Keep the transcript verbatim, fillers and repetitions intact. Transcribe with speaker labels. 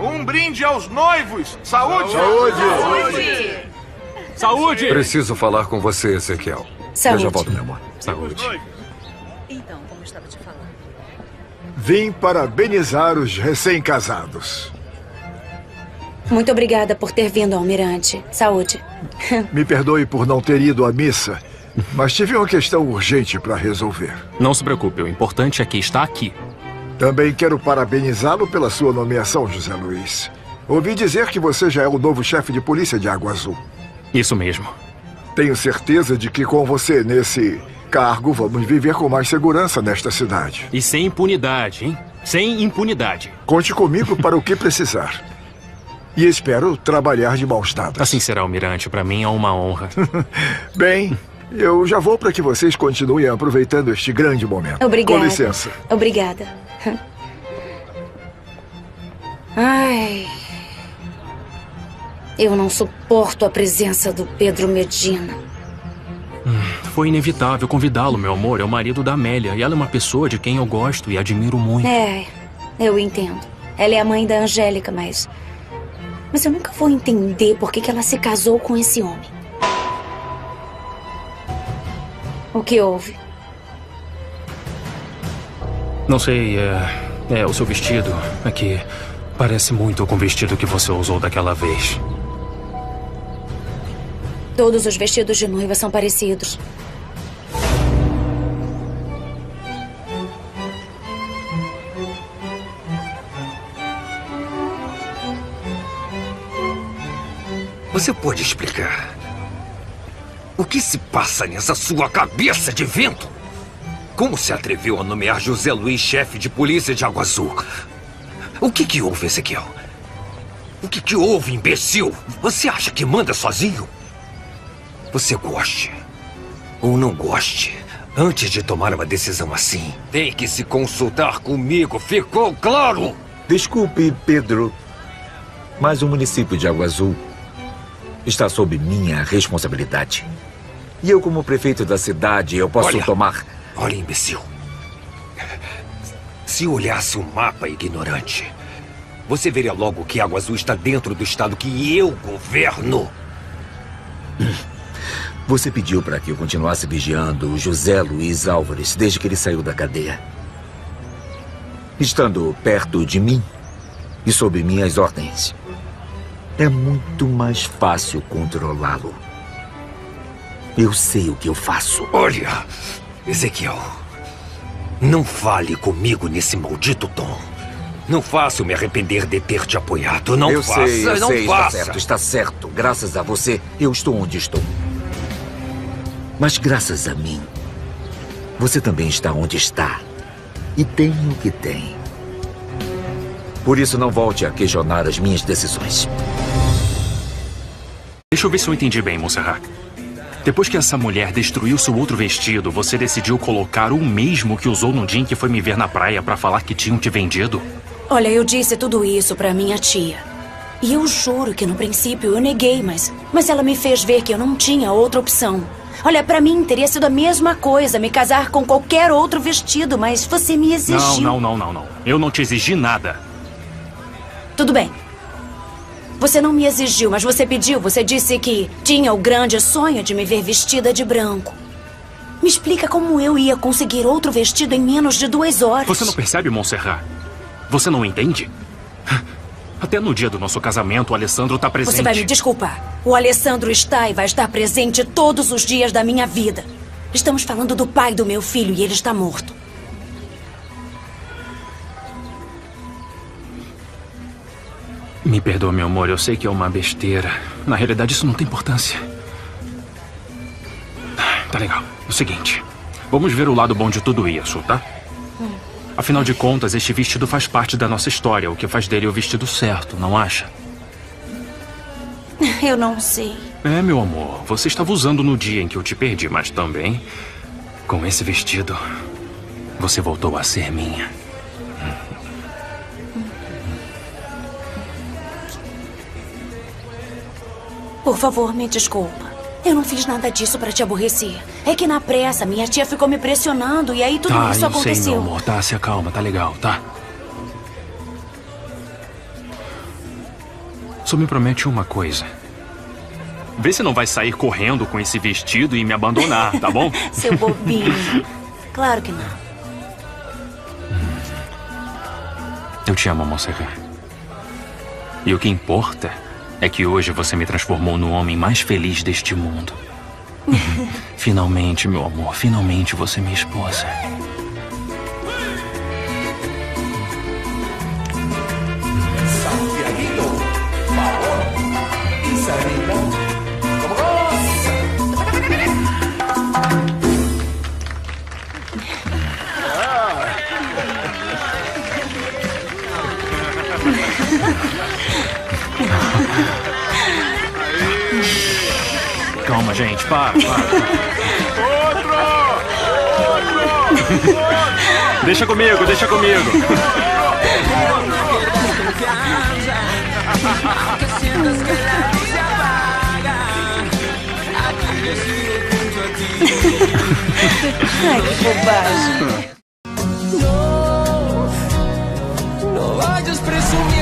Speaker 1: Um brinde aos noivos! Saúde!
Speaker 2: Saúde!
Speaker 1: Saúde!
Speaker 3: Saúde!
Speaker 2: Preciso falar com você, Ezequiel.
Speaker 4: Saúde.
Speaker 2: Eu já volto, meu amor.
Speaker 3: Saúde.
Speaker 5: Então, como eu estava te falando.
Speaker 6: Vim parabenizar os recém-casados.
Speaker 4: Muito obrigada por ter vindo, Almirante. Saúde.
Speaker 6: Me perdoe por não ter ido à missa, mas tive uma questão urgente para resolver.
Speaker 3: Não se preocupe, o importante é que está aqui.
Speaker 6: Também quero parabenizá-lo pela sua nomeação, José Luiz. Ouvi dizer que você já é o novo chefe de polícia de Água Azul.
Speaker 3: Isso mesmo.
Speaker 6: Tenho certeza de que com você nesse cargo vamos viver com mais segurança nesta cidade.
Speaker 3: E sem impunidade, hein? Sem impunidade.
Speaker 6: Conte comigo para o que precisar. E espero trabalhar de mãos dadas.
Speaker 3: Assim será, Almirante. Para mim é uma honra.
Speaker 6: Bem, eu já vou para que vocês continuem aproveitando este grande momento.
Speaker 4: Obrigada.
Speaker 6: Com licença.
Speaker 4: Obrigada. Ai... Eu não suporto a presença do Pedro Medina.
Speaker 3: Hum, foi inevitável convidá-lo, meu amor. É o marido da Amélia. E ela é uma pessoa de quem eu gosto e admiro muito.
Speaker 4: É, eu entendo. Ela é a mãe da Angélica, mas... Mas eu nunca vou entender por que que ela se casou com esse homem. O que houve?
Speaker 3: Não sei, é... É, o seu vestido aqui parece muito com o vestido que você usou daquela vez.
Speaker 4: Todos os vestidos de noiva são parecidos.
Speaker 7: Você pode explicar o que se passa nessa sua cabeça de vento? Como se atreveu a nomear José Luiz chefe de polícia de Água Azul? O que que houve, Ezequiel? O que que houve, imbecil? Você acha que manda sozinho? Você goste ou não goste, antes de tomar uma decisão assim, tem que se consultar comigo, ficou claro?
Speaker 8: Desculpe, Pedro, mas o município de Água Azul está sob minha responsabilidade. E eu, como prefeito da cidade, eu posso
Speaker 7: olha,
Speaker 8: tomar...
Speaker 7: Olha, imbecil. Se olhasse o mapa, ignorante, você veria logo que Água Azul está dentro do estado que eu governo.
Speaker 8: Você pediu para que eu continuasse vigiando o José Luiz Álvares desde que ele saiu da cadeia. Estando perto de mim e sob minhas ordens, é muito mais fácil controlá-lo. Eu sei o que eu faço.
Speaker 7: Olha, Ezequiel, não fale comigo nesse maldito tom. Não faça eu me arrepender de ter te apoiado. Não
Speaker 8: eu
Speaker 7: faça,
Speaker 8: sei, eu
Speaker 7: não
Speaker 8: sei,
Speaker 7: faça.
Speaker 8: Está certo, está certo. Graças a você, eu estou onde estou. Mas graças a mim, você também está onde está. E tem o que tem. Por isso, não volte a questionar as minhas decisões.
Speaker 3: Deixa eu ver se eu entendi bem, Montserrat. Depois que essa mulher destruiu seu outro vestido, você decidiu colocar o mesmo que usou no dia em que foi me ver na praia para falar que tinham te vendido?
Speaker 4: Olha, eu disse tudo isso pra minha tia. E eu juro que no princípio eu neguei, mas... Mas ela me fez ver que eu não tinha outra opção. Olha, pra mim teria sido a mesma coisa me casar com qualquer outro vestido, mas você me exigiu.
Speaker 3: Não, não, não, não, não. Eu não te exigi nada.
Speaker 4: Tudo bem. Você não me exigiu, mas você pediu. Você disse que tinha o grande sonho de me ver vestida de branco. Me explica como eu ia conseguir outro vestido em menos de duas horas.
Speaker 3: Você não percebe, Montserrat? Você não entende? Até no dia do nosso casamento, o Alessandro está presente.
Speaker 4: Você vai me desculpar. O Alessandro está e vai estar presente todos os dias da minha vida. Estamos falando do pai do meu filho e ele está morto.
Speaker 3: Me perdoa, meu amor. Eu sei que é uma besteira. Na realidade, isso não tem importância. Tá legal. É o seguinte. Vamos ver o lado bom de tudo isso, tá? Hum. Afinal de contas, este vestido faz parte da nossa história, o que faz dele o vestido certo, não acha?
Speaker 4: Eu não sei.
Speaker 3: É, meu amor. Você estava usando no dia em que eu te perdi, mas também, com esse vestido, você voltou a ser minha.
Speaker 4: Por favor, me desculpa. Eu não fiz nada disso pra te aborrecer. É que na pressa, minha tia ficou me pressionando e aí tudo
Speaker 3: tá,
Speaker 4: isso
Speaker 3: eu
Speaker 4: aconteceu.
Speaker 3: Sei, meu amor. Tá, se acalma, tá legal, tá? Só me promete uma coisa. Vê se não vai sair correndo com esse vestido e me abandonar, tá bom?
Speaker 4: Seu bobinho. Claro que não.
Speaker 3: Eu te amo, Montserrat. E o que importa é que hoje você me transformou no homem mais feliz deste mundo. Finalmente, meu amor, finalmente você é minha esposa. Calma, gente, para, para.
Speaker 1: Outro! Outro!
Speaker 3: Deixa comigo, deixa comigo.
Speaker 4: Ai, que bobagem.
Speaker 9: No, no vayas presumir.